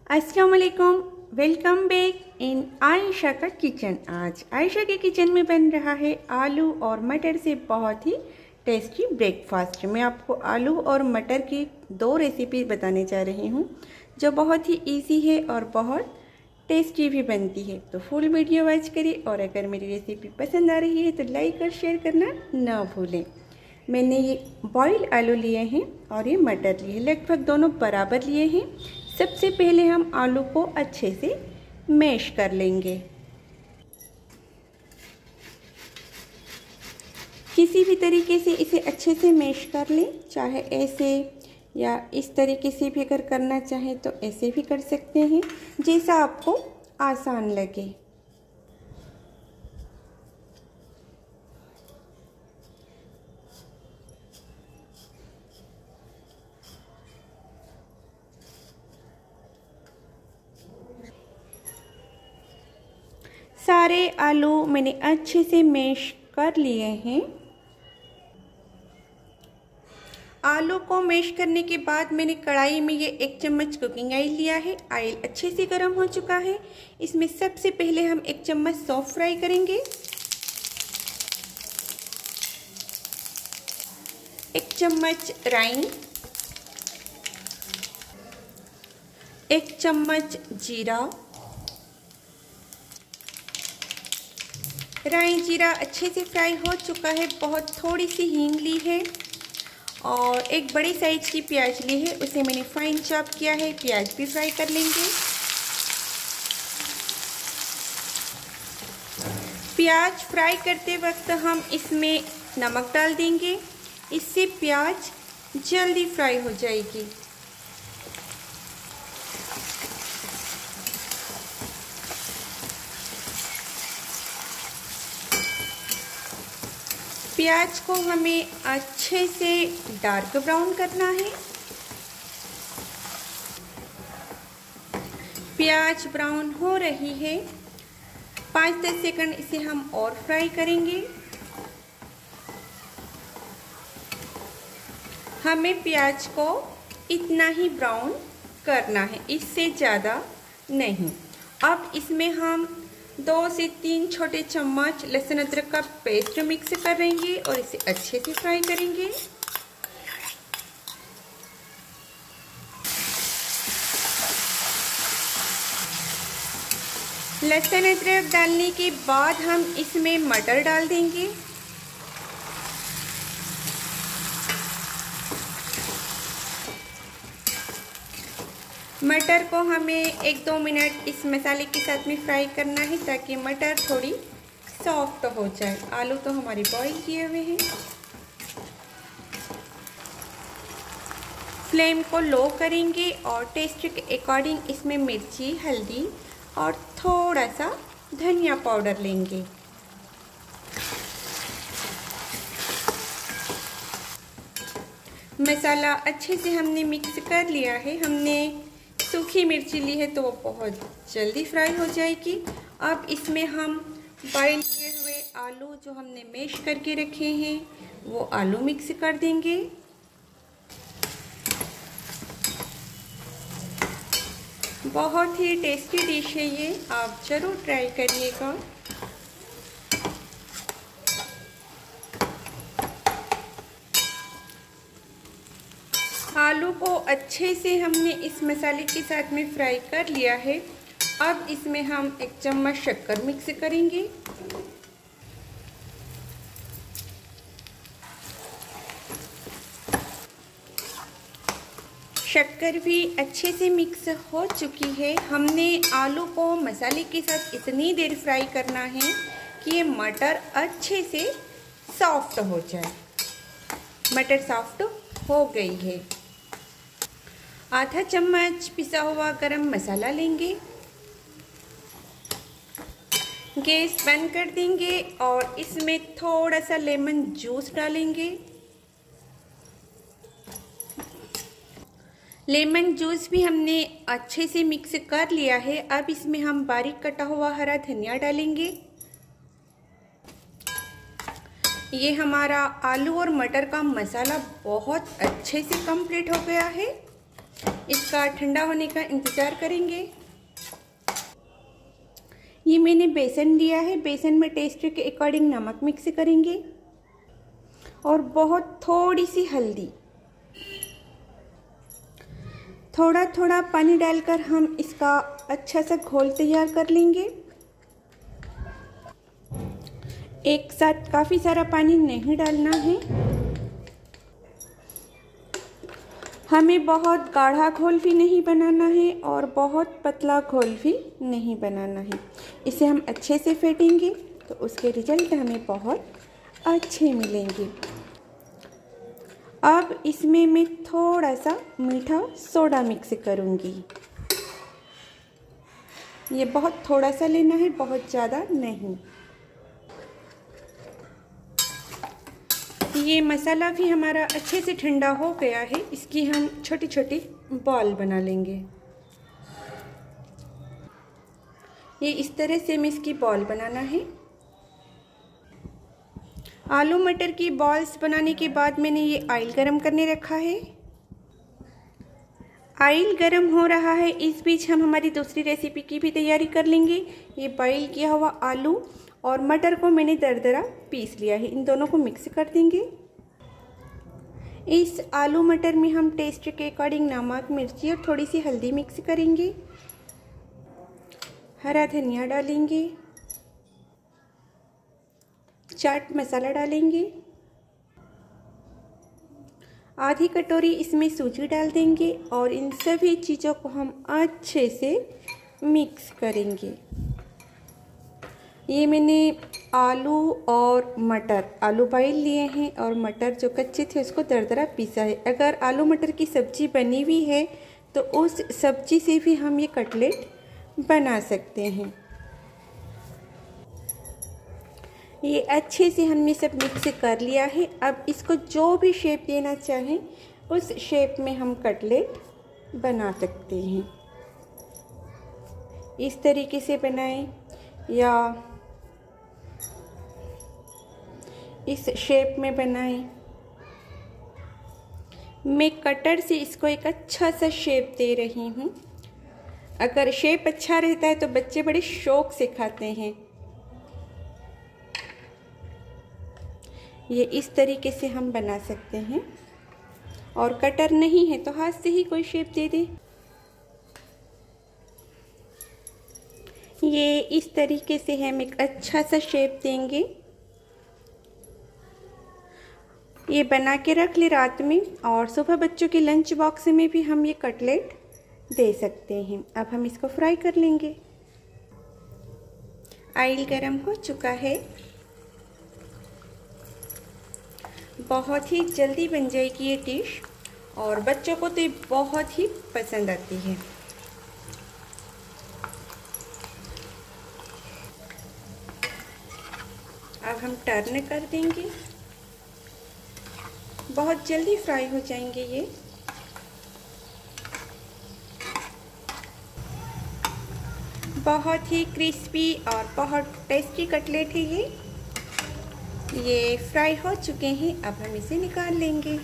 अस्सलाम वालेकुम, welcome back in Ayesha का किचन। आज आयशा के किचन में बन रहा है आलू और मटर से बहुत ही टेस्टी ब्रेकफास्ट। मैं आपको आलू और मटर की दो रेसिपी बताने जा रही हूँ जो बहुत ही इजी है और बहुत टेस्टी भी बनती है। तो फुल वीडियो वॉच करिए और अगर मेरी रेसिपी पसंद आ रही है तो लाइक और शेयर करना ना भूलें। मैंने ये बॉइल्ड आलू लिए हैं और ये मटर लिए हैं, लगभग दोनों बराबर लिए हैं। सबसे पहले हम आलू को अच्छे से मैश कर लेंगे। किसी भी तरीके से इसे अच्छे से मैश कर लें, चाहे ऐसे या इस तरीके से भी अगर करना चाहें तो ऐसे भी कर सकते हैं, जैसा आपको आसान लगे। सारे आलू मैंने अच्छे से मैश कर लिए हैं। आलू को मैश करने के बाद मैंने कढ़ाई में ये 1 चम्मच कुकिंग ऑयल लिया है। ऑयल अच्छे से गर्म हो चुका है। इसमें सबसे पहले हम 1 चम्मच सौंफ फ्राई करेंगे, 1 चम्मच राई, 1 चम्मच जीरा। राई जीरा अच्छे से फ्राई हो चुका है। बहुत थोड़ी सी हींग ली है और एक बड़ी साइज की प्याज ली है, उसे मैंने फाइन चॉप किया है। प्याज भी फ्राई कर लेंगे। प्याज फ्राई करते वक्त हम इसमें नमक डाल देंगे, इससे प्याज जल्दी फ्राई हो जाएगी। प्याज को हमें अच्छे से डार्क ब्राउन करना है। प्याज ब्राउन हो रही है, 5-10 सेकंड इसे हम और फ्राई करेंगे। हमें प्याज को इतना ही ब्राउन करना है, इससे ज़्यादा नहीं। अब इसमें हम 2 से 3 छोटे चम्मच लहसुन अदरक का पेस्ट मिक्स करेंगे और इसे अच्छे से फ्राई करेंगे। लहसुन अदरक डालने के बाद हम इसमें मटर डाल देंगे। मटर को हमें 1-2 मिनट इस मसाले के साथ में फ्राई करना है ताकि मटर थोड़ी सॉफ्ट हो जाए। आलू तो हमारे बॉईल किए हुए हैं। फ्लेम को लो करेंगे और टेस्ट के अकॉर्डिंग इसमें मिर्ची, हल्दी और थोड़ा सा धनिया पाउडर लेंगे। मसाला अच्छे से हमने मिक्स कर लिया है। हमने सूखी मिर्ची ली है तो वो बहुत जल्दी फ्राई हो जाएगी। अब इसमें हम बॉईल किए हुए आलू जो हमने मैश करके रखे हैं वो आलू मिक्स कर देंगे। बहुत ही टेस्टी डिश है ये, आप ज़रूर ट्राई करिएगा। आलू को अच्छे से हमने इस मसाले के साथ में फ्राई कर लिया है। अब इसमें हम 1 चम्मच शक्कर मिक्स करेंगे। शक्कर भी अच्छे से मिक्स हो चुकी है। हमने आलू को मसाले के साथ इतनी देर फ्राई करना है कि ये मटर अच्छे से सॉफ्ट हो जाए। मटर सॉफ्ट हो गई है। आधा चम्मच पिसा हुआ गरम मसाला लेंगे, गैस बंद कर देंगे और इसमें थोड़ा सा लेमन जूस डालेंगे। लेमन जूस भी हमने अच्छे से मिक्स कर लिया है। अब इसमें हम बारीक कटा हुआ हरा धनिया डालेंगे। ये हमारा आलू और मटर का मसाला बहुत अच्छे से कंप्लीट हो गया है। इसका ठंडा होने का इंतज़ार करेंगे। ये मैंने बेसन लिया है, बेसन में टेस्ट के अकॉर्डिंग नमक मिक्स करेंगे और बहुत थोड़ी सी हल्दी, थोड़ा थोड़ा पानी डालकर हम इसका अच्छा सा घोल तैयार कर लेंगे। एक साथ काफ़ी सारा पानी नहीं डालना है, हमें बहुत गाढ़ा घोल भी नहीं बनाना है और बहुत पतला घोल भी नहीं बनाना है। इसे हम अच्छे से फेंटेंगे तो उसके रिजल्ट हमें बहुत अच्छे मिलेंगे। अब इसमें मैं थोड़ा सा मीठा सोडा मिक्स करूँगी। ये बहुत थोड़ा सा लेना है, बहुत ज़्यादा नहीं। ये मसाला भी हमारा अच्छे से ठंडा हो गया है, इसकी हम छोटी छोटी बॉल बना लेंगे। ये इस तरह से हमें इसकी बॉल बनाना है। आलू मटर की बॉल्स बनाने के बाद मैंने ये ऑयल गरम करने रखा है। ऑयल गरम हो रहा है, इस बीच हम हमारी दूसरी रेसिपी की भी तैयारी कर लेंगे। ये बॉईल किया हुआ आलू और मटर को मैंने दरदरा पीस लिया है, इन दोनों को मिक्स कर देंगे। इस आलू मटर में हम टेस्ट के अकॉर्डिंग नमक, मिर्ची और थोड़ी सी हल्दी मिक्स करेंगे। हरा धनिया डालेंगे, चाट मसाला डालेंगे, आधी कटोरी इसमें सूजी डाल देंगे और इन सभी चीज़ों को हम अच्छे से मिक्स करेंगे। ये मैंने आलू और मटर, आलू बॉईल लिए हैं और मटर जो कच्चे थे उसको दरदरा पीसा है। अगर आलू मटर की सब्ज़ी बनी हुई है तो उस सब्ज़ी से भी हम ये कटलेट बना सकते हैं। ये अच्छे से हमने सब मिक्स कर लिया है। अब इसको जो भी शेप देना चाहें उस शेप में हम कटलेट बना सकते हैं। इस तरीके से बनाएं या इस शेप में बनाएं। मैं कटर से इसको एक अच्छा सा शेप दे रही हूँ। अगर शेप अच्छा रहता है तो बच्चे बड़े शौक से खाते हैं। ये इस तरीके से हम बना सकते हैं और कटर नहीं है तो हाथ से ही कोई शेप दे दे। ये इस तरीके से हम एक अच्छा सा शेप देंगे। ये बना के रख ले रात में और सुबह बच्चों के लंच बॉक्स में भी हम ये कटलेट दे सकते हैं। अब हम इसको फ्राई कर लेंगे। ऑयल गरम हो चुका है, बहुत ही जल्दी बन जाएगी ये डिश और बच्चों को तो ये बहुत ही पसंद आती है। अब हम टर्न कर देंगे, बहुत जल्दी फ्राई हो जाएंगे ये। बहुत ही क्रिस्पी और बहुत टेस्टी कटलेट है ये फ्राई हो चुके हैं। अब हम इसे निकाल लेंगे।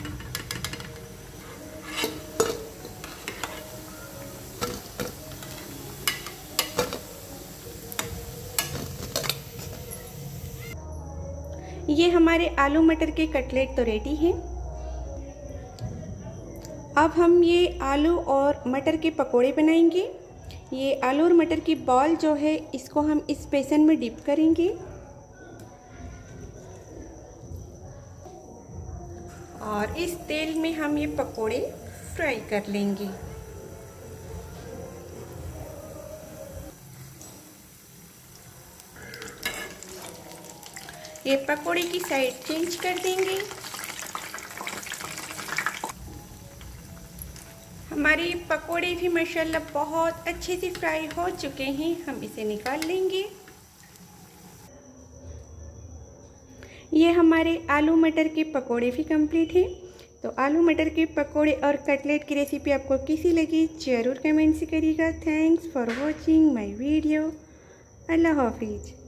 ये हमारे आलू मटर के कटलेट तो रेडी हैं। अब हम ये आलू और मटर के पकोड़े बनाएंगे। ये आलू और मटर की बॉल जो है इसको हम इस बेसन में डिप करेंगे और इस तेल में हम ये पकोड़े फ्राई कर लेंगे। ये पकोड़े की साइड चेंज कर देंगे। हमारे पकोड़े भी माशाल्लाह बहुत अच्छे से फ्राई हो चुके हैं। हम इसे निकाल लेंगे। ये हमारे आलू मटर के पकोड़े भी कंप्लीट हैं। तो आलू मटर के पकोड़े और कटलेट की रेसिपी आपको कैसी लगी ज़रूर कमेंट से करिएगा। Thanks for watching my video. अल्लाह हाफिज़।